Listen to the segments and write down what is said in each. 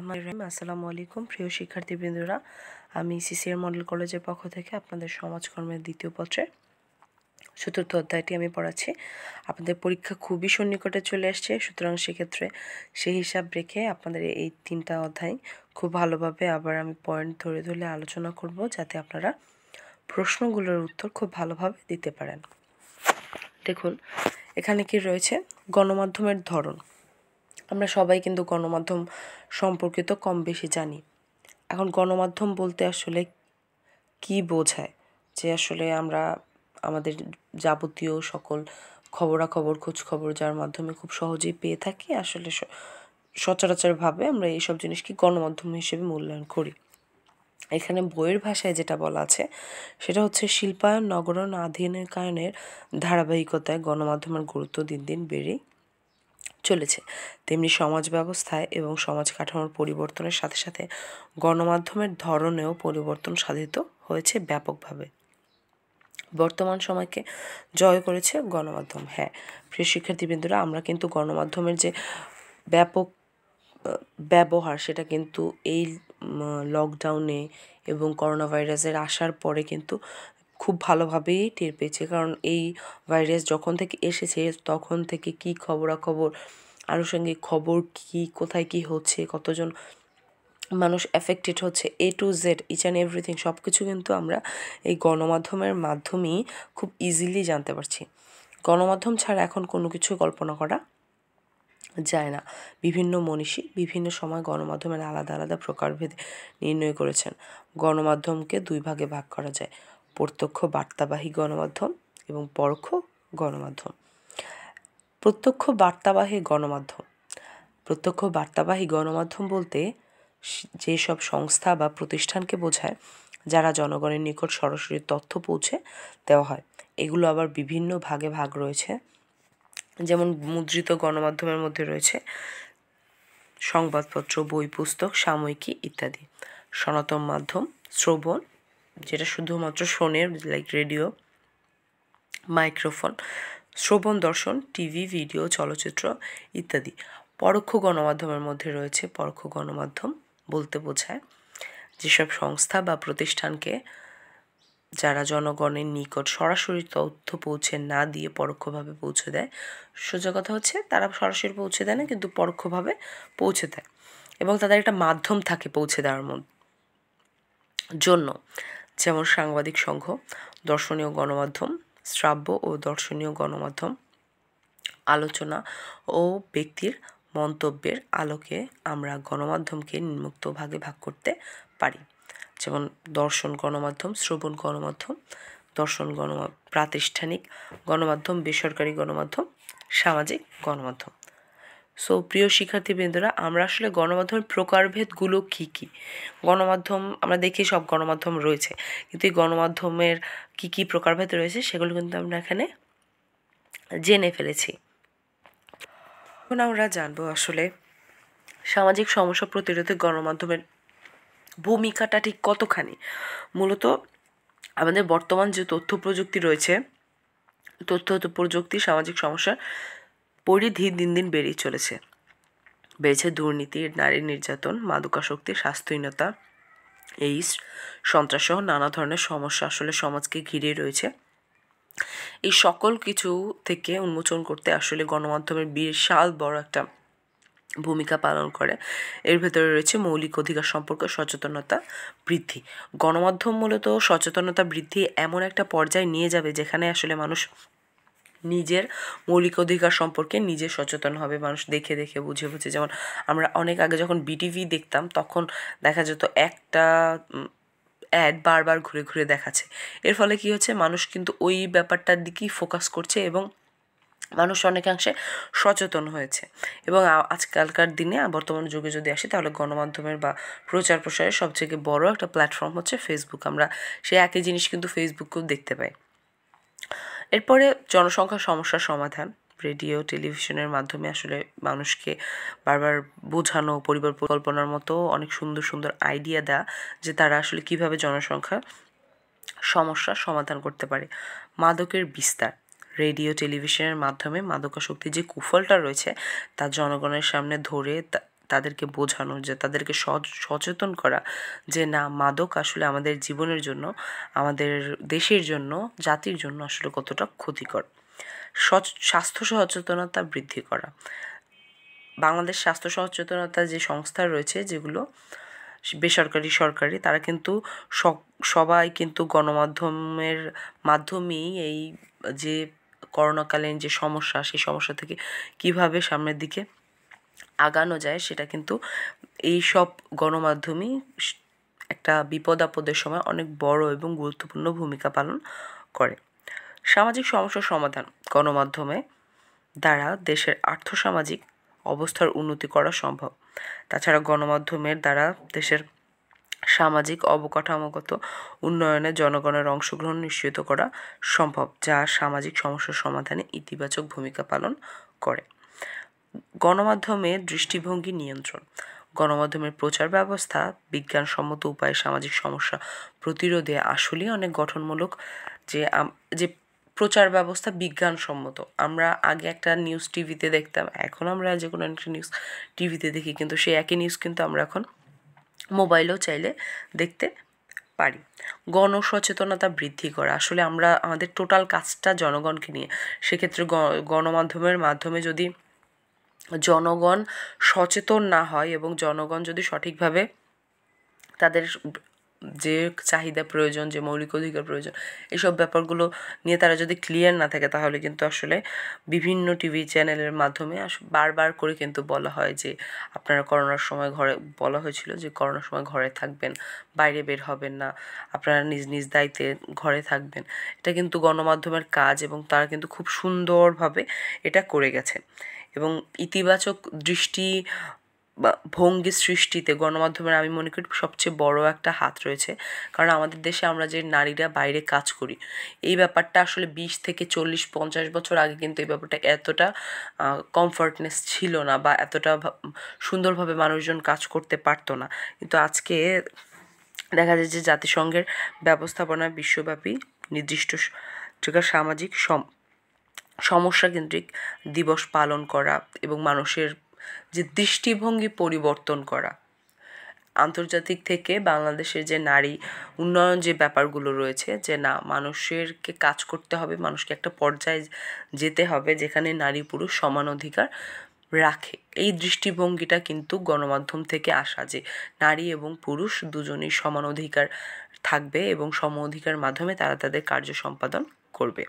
আসসালামু আলাইকুম প্রিয় শিক্ষার্থীবৃন্দরা, আমি সিসিআর মডেল কলেজের পক্ষ থেকে আপনাদের সমাজকর্মের দ্বিতীয় পত্রের চতুর্থ অধ্যায়টি আমি পড়াচ্ছি। আপনাদের পরীক্ষা খুবই সন্নিকটে চলে আসছে, সুতরাং সেক্ষেত্রে সেই হিসাব রেখে আপনাদের এই 3টা অধ্যায় খুব ভালোভাবে আবার আমি পয়েন্ট ধরে ধরে আলোচনা করব, যাতে আপনারা প্রশ্নগুলোর উত্তর খুব ভালোভাবে দিতে পারেন। দেখুন, এখানে কি রয়েছে? গণমাধ্যমের ধরন। আমরা সবাই কিন্তু গণমাধ্যম সম্পর্কিত কম বেশি জানি। এখন গণমাধ্যম বলতে আসলে কি বোঝায়? যে আসলে আমরা আমাদের যাবতীয় সকল খবরাখবর, খোঁজখবর যার মাধ্যমে খুব সহজেই পেয়ে থাকি, আসলে সচরাচরভাবে আমরা এইসব জিনিসকে গণমাধ্যম হিসেবে মূল্যায়ন করি। এখানে বইয়ের ভাষায় যেটা বলা আছে সেটা হচ্ছে, শিল্পায়ন, নগরায়ন, আধুনিকায়নের ধারাবাহিকতায় গণমাধ্যমের গুরুত্ব দিন দিন বেড়েই চলেছে। তেমনি সমাজ ব্যবস্থায় এবং সমাজ কাঠামোর পরিবর্তনের সাথে সাথে গণমাধ্যমের ধরনেও পরিবর্তন সাধিত হয়েছে ব্যাপকভাবে। বর্তমান সময়কে জয় করেছে গণমাধ্যম। হ্যাঁ প্রিয় শিক্ষার্থীবৃন্দরা, আমরা কিন্তু গণমাধ্যমের যে ব্যাপক ব্যবহার সেটা কিন্তু এই লকডাউনে এবং করোনা ভাইরাসের আসার পরে কিন্তু খুব ভালোভাবেই টের পেয়েছে। কারণ এই ভাইরাস যখন থেকে এসেছে তখন থেকে কী খবরাখবর, আনুষঙ্গিক খবর কী, কোথায় কী হচ্ছে, কতজন মানুষ অ্যাফেক্টেড হচ্ছে, A to Z each and everything সব কিছু কিন্তু আমরা এই গণমাধ্যমের মাধ্যমেই খুব ইজিলি জানতে পারছি। গণমাধ্যম ছাড়া এখন কোনো কিছু কল্পনা করা যায় না। বিভিন্ন মনীষী বিভিন্ন সময় গণমাধ্যমের আলাদা আলাদা প্রকারভেদ নির্ণয় করেছেন। গণমাধ্যমকে 2 ভাগে ভাগ করা যায়: প্রত্যক্ষ বার্তাবাহী গণমাধ্যম এবং পরোক্ষ গণমাধ্যম। প্রত্যক্ষ বার্তাবাহী গণমাধ্যম। প্রত্যক্ষ বার্তাবাহী গণমাধ্যম বলতে যেসব সংস্থা বা প্রতিষ্ঠানকে বোঝায় যারা জনগণের নিকট সরাসরি তথ্য পৌঁছে দেওয়া হয়। এগুলো আবার বিভিন্ন ভাগে ভাগ রয়েছে। যেমন মুদ্রিত গণমাধ্যমের মধ্যে রয়েছে সংবাদপত্র, বই, পুস্তক, সাময়িকী ইত্যাদি। সনাতন মাধ্যম, শ্রবণ, যেটা শুধুমাত্র শোনের, লাইক রেডিও, মাইক্রোফোন, শ্রবণ দর্শন, টিভি, ভিডিও, চলচ্চিত্র ইত্যাদি। পরোক্ষ গণমাধ্যমের মধ্যে রয়েছে, পরোক্ষ গণমাধ্যম বলতে বোঝায় যেসব সংস্থা বা প্রতিষ্ঠানকে যারা জনগণের নিকট সরাসরি তথ্য পৌঁছে না দিয়ে পরোক্ষভাবে পৌঁছে দেয়। সোজা কথা হচ্ছে, তারা সরাসরি পৌঁছে দেয় না, কিন্তু পরোক্ষভাবে পৌঁছে দেয় এবং তাদের একটা মাধ্যম থাকে পৌঁছে দেওয়ার জন্য। যেমন সাংবাদিক সংঘ, দর্শনীয় গণমাধ্যম, শ্রাব্য ও দর্শনীয় গণমাধ্যম। আলোচনা ও ব্যক্তির মন্তব্যের আলোকে আমরা গণমাধ্যমকে নিম্নোক্ত ভাগে ভাগ করতে পারি। যেমন দর্শন গণমাধ্যম, শ্রবণ গণমাধ্যম, প্রাতিষ্ঠানিক গণমাধ্যম, বেসরকারি গণমাধ্যম, সামাজিক গণমাধ্যম। সো প্রিয় শিক্ষার্থীবৃন্দরা, আমরা আসলে গণমাধ্যমের প্রকারভেদগুলো কী কী, গণমাধ্যম আমরা দেখি সব গণমাধ্যম রয়েছে, কিন্তু এই গণমাধ্যমের কী কী প্রকারভেদ রয়েছে সেগুলো কিন্তু আমরা এখানে জেনে ফেলেছি। এখন আমরা জানবো আসলে সামাজিক সমস্যা প্রতিরোধে গণমাধ্যমের ভূমিকাটা ঠিক কতখানি। মূলত আমাদের বর্তমান যে তথ্য প্রযুক্তি রয়েছে, তথ্য প্রযুক্তি সামাজিক সমস্যার পরিধি দিন দিন বেড়েছে দুর্নীতি, নারী নির্যাতন, মাদকাসক্তি, স্বাস্থ্যহীনতা, এইডস, সন্ত্রাসসহ নানা ধরনের সমস্যা আসলে সমাজকে ঘিরে রয়েছে। এই সকল কিছু থেকে উন্মোচন করতে আসলে গণমাধ্যমের বিশাল বড় একটা ভূমিকা পালন করে। এর ভেতরে রয়েছে মৌলিক অধিকার সম্পর্কে সচেতনতা বৃদ্ধি। গণমাধ্যম মূলত সচেতনতা বৃদ্ধি এমন একটা পর্যায়ে নিয়ে যাবে যেখানে আসলে মানুষ নিজের মৌলিক অধিকার সম্পর্কে নিজে সচেতন হবে, মানুষ দেখে দেখে বুঝে বুঝে। যেমন আমরা অনেক আগে যখন বিটিভি দেখতাম তখন দেখা যেত একটা অ্যাড বারবার ঘুরে ঘুরে দেখাচ্ছে। এর ফলে কী হচ্ছে, মানুষ কিন্তু ওই ব্যাপারটার দিকেই ফোকাস করছে এবং মানুষ অনেকাংশে সচেতন হয়েছে। এবং আজকালকার দিনে বর্তমান যুগে যদি আসি, তাহলে গণমাধ্যমের বা প্রচার প্রসারের সবথেকে বড় একটা প্ল্যাটফর্ম হচ্ছে ফেসবুক। আমরা সেই একই জিনিস কিন্তু ফেসবুকেও দেখতে পাই। এরপরে জনসংখ্যা সমস্যার সমাধান। রেডিও, টেলিভিশনের মাধ্যমে আসলে মানুষকে বারবার বোঝানো, পরিবার পরিকল্পনার মতো অনেক সুন্দর সুন্দর আইডিয়া দেওয়া যে তারা আসলে কীভাবে জনসংখ্যা সমস্যার সমাধান করতে পারে। মাদকের বিস্তার। রেডিও, টেলিভিশনের মাধ্যমে মাদকাসক্তির যে কুফলটা রয়েছে তা জনগণের সামনে ধরে তাদেরকে বোঝানো, যে তাদেরকে সচেতন করা যে না, মাদক আসলে আমাদের জীবনের জন্য, আমাদের দেশের জন্য, জাতির জন্য আসলে কতটা ক্ষতিকর। স্বাস্থ্য সচেতনতা বৃদ্ধি করা। বাংলাদেশ স্বাস্থ্য সচেতনতা যে সংস্থা রয়েছে, যেগুলো বেসরকারি সরকারি, তারা কিন্তু সবাই কিন্তু গণমাধ্যমের মাধ্যমেই এই যে করোনাকালীন যে সমস্যা, সেই সমস্যা থেকে কিভাবে সামনের দিকে আগানো যায় সেটা কিন্তু এই সব গণমাধ্যমই একটা বিপদ আপদের সময় অনেক বড় এবং গুরুত্বপূর্ণ ভূমিকা পালন করে। সামাজিক সমস্যার সমাধান। গণমাধ্যমে দ্বারা দেশের আর্থসামাজিক অবস্থার উন্নতি করা সম্ভব। তাছাড়া গণমাধ্যমের দ্বারা দেশের সামাজিক অবকাঠামোগত উন্নয়নে জনগণের অংশগ্রহণ নিশ্চিত করা সম্ভব, যা সামাজিক সমস্যার সমাধানে ইতিবাচক ভূমিকা পালন করে। গণমাধ্যমের দৃষ্টিভঙ্গি নিয়ন্ত্রণ। গণমাধ্যমের প্রচার ব্যবস্থা বিজ্ঞানসম্মত উপায়ে সামাজিক সমস্যা প্রতিরোধে আসলেই অনেক গঠনমূলক। যে প্রচার ব্যবস্থা বিজ্ঞানসম্মত। আমরা আগে একটা নিউজ টিভিতে দেখতাম, এখন আমরা যে কোনো একটা নিউজ টিভিতে দেখি, কিন্তু সেই একই নিউজ কিন্তু আমরা এখন মোবাইলেও চাইলে দেখতে পারি। গণসচেতনতা বৃদ্ধি করা। আসলে আমরা আমাদের টোটাল কাজটা জনগণকে নিয়ে। সেক্ষেত্রে গণমাধ্যমের মাধ্যমে যদি জনগণ সচেতন না হয় এবং জনগণ যদি সঠিকভাবে তাদের যে চাহিদা প্রয়োজন, যে মৌলিক অধিকার প্রয়োজন, এইসব ব্যাপারগুলো নিয়ে তারা যদি ক্লিয়ার না থাকে, তাহলে কিন্তু আসলে বিভিন্ন টিভি চ্যানেলের মাধ্যমে বারবার করে কিন্তু বলা হয় যে আপনারা করোনার সময় ঘরে, বলা হয়েছিল যে করোনার সময় ঘরে থাকবেন, বাইরে বের হবেন না, আপনারা নিজ নিজ দায়িত্বে ঘরে থাকবেন। এটা কিন্তু গণমাধ্যমের কাজ এবং তারা কিন্তু খুব সুন্দরভাবে এটা করে গেছে। এবং ইতিবাচক দৃষ্টি বা ভঙ্গি সৃষ্টিতে গণমাধ্যমের আমি মনে করি সবচেয়ে বড় একটা হাত রয়েছে। কারণ আমাদের দেশে আমরা যে নারীরা বাইরে কাজ করি, এই ব্যাপারটা আসলে 20 থেকে 40-50 বছর আগে কিন্তু এই ব্যাপারটা এতটা কমফর্টনেস ছিল না, বা এতটা সুন্দরভাবে মানুষজন কাজ করতে পারতো না। কিন্তু আজকে দেখা যায় যে জাতিসংঘের ব্যবস্থাপনায় বিশ্বব্যাপী নির্দিষ্ট সামাজিক সমস্যা কেন্দ্রিক দিবস পালন করা এবং মানুষের যে দৃষ্টিভঙ্গি পরিবর্তন করা, আন্তর্জাতিক থেকে বাংলাদেশের যে নারী উন্নয়ন যে ব্যাপারগুলো রয়েছে, যে না, মানুষেরকে কাজ করতে হবে, মানুষকে একটা পর্যায়ে যেতে হবে যেখানে নারী পুরুষ সমান অধিকার রাখে। এই দৃষ্টিভঙ্গিটা কিন্তু গণমাধ্যম থেকে আসা, যে নারী এবং পুরুষ দুজনেই সমান অধিকার থাকবে এবং সম অধিকার মাধ্যমে তারা তাদের কার্য সম্পাদন করবে।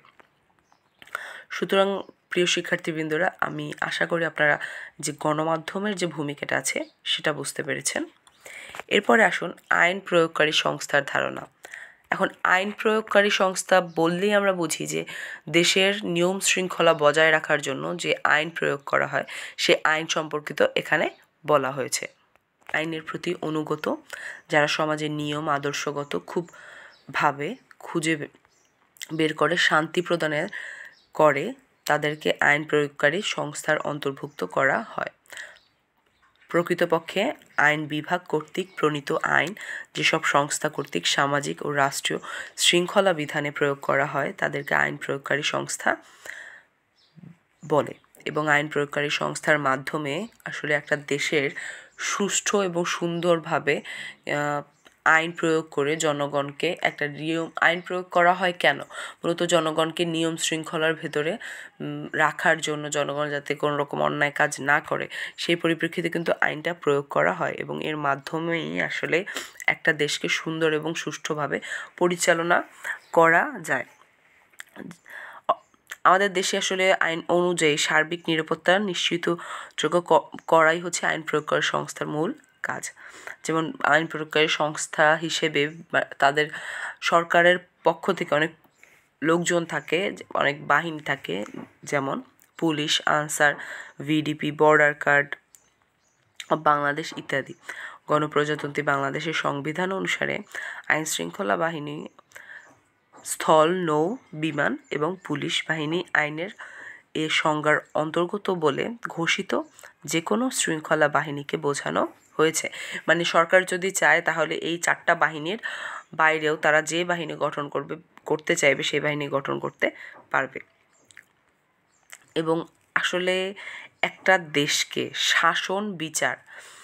সুতরাং প্রিয় শিক্ষার্থীবৃন্দরা, আমি আশা করি আপনারা যে গণমাধ্যমের যে ভূমিকাটা আছে সেটা বুঝতে পেরেছেন। এরপরে আসুন আইন প্রয়োগকারী সংস্থার ধারণা। এখন আইন প্রয়োগকারী সংস্থা বললেই আমরা বুঝি যে দেশের নিয়ম শৃঙ্খলা বজায় রাখার জন্য যে আইন প্রয়োগ করা হয়, সে আইন সম্পর্কিত এখানে বলা হয়েছে। আইনের প্রতি অনুগত, যারা সমাজের নিয়ম আদর্শগত খুব ভাবে খুঁজে বের করে শান্তি প্রদানের করে, তাদেরকে আইন প্রয়োগকারী সংস্থার অন্তর্ভুক্ত করা হয়। প্রকৃতপক্ষে আইন বিভাগ কর্তৃক প্রণীত আইন যেসব সংস্থা কর্তৃক সামাজিক ও রাষ্ট্রীয় শৃঙ্খলা বিধানে প্রয়োগ করা হয়, তাদেরকে আইন প্রয়োগকারী সংস্থা বলে। এবং আইন প্রয়োগকারী সংস্থার মাধ্যমে আসলে একটা দেশের সুষ্ঠু এবং সুন্দরভাবে আইন প্রয়োগ করে জনগণকে একটা আইন প্রয়োগ করা হয় কেন? মূলত জনগণকে নিয়ম শৃঙ্খলার ভেতরে রাখার জন্য, জনগণ যাতে কোনো রকম অন্যায় কাজ না করে, সেই পরিপ্রেক্ষিতে কিন্তু আইনটা প্রয়োগ করা হয় এবং এর মাধ্যমেই আসলে একটা দেশকে সুন্দর এবং সুষ্ঠুভাবে পরিচালনা করা যায়। আমাদের দেশে আসলে আইন অনুযায়ী সার্বিক নিরাপত্তা নিশ্চিত করাই হচ্ছে আইন প্রয়োগকারী সংস্থার মূল কাজ। যেমন আইন প্রয়োগকারী সংস্থা হিসেবে তাদের সরকারের পক্ষ থেকে অনেক লোকজন থাকে, অনেক বাহিনী থাকে, যেমন police, Ansar, VDP, border guard Bangladesh ইত্যাদি। গণপ্রজাতন্ত্রী বাংলাদেশের সংবিধান অনুসারে আইন শৃঙ্খলা বাহিনী স্থল, নৌ, বিমান এবং পুলিশ বাহিনী আইনের এ সংজ্ঞার অন্তর্গত বলে ঘোষিত যে কোনো শৃঙ্খলা বাহিনীকে বোঝানো হয়েছে। মানে সরকার যদি চায় তাহলে এই 4টা বাহিনীর বাইরেও তারা যে বাহিনী গঠন করতে চাইবে সেই বাহিনী গঠন করতে পারবে। এবং আসলে একটা দেশকে শাসন বিচার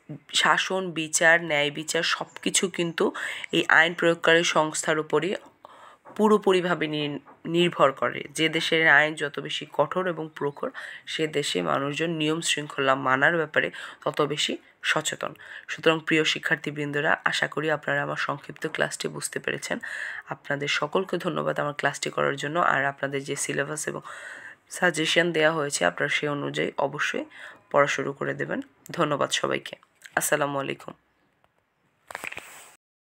শাসন, বিচার, ন্যায় বিচার সব কিছু কিন্তু এই আইন প্রয়োগকারী সংস্থার উপরই পুরোপুরিভাবে নির্ভর করে। যে দেশের আইন যত বেশি কঠোর এবং প্রখর, সে দেশে মানুষজন নিয়ম শৃঙ্খলা মানার ব্যাপারে তত বেশি সচেতন। সুতরাং প্রিয় শিক্ষার্থীবৃন্দরা, আশা করি আপনারা আমার সংক্ষিপ্ত ক্লাসটি বুঝতে পেরেছেন। আপনাদের সকলকে ধন্যবাদ আমার ক্লাসটি করার জন্য। আর আপনাদের যে সিলেবাস এবং সাজেশন দেওয়া হয়েছে, আপনারা সেই অনুযায়ী অবশ্যই পড়া শুরু করে দেবেন। ধন্যবাদ সবাইকে। আসসালামু আলাইকুম।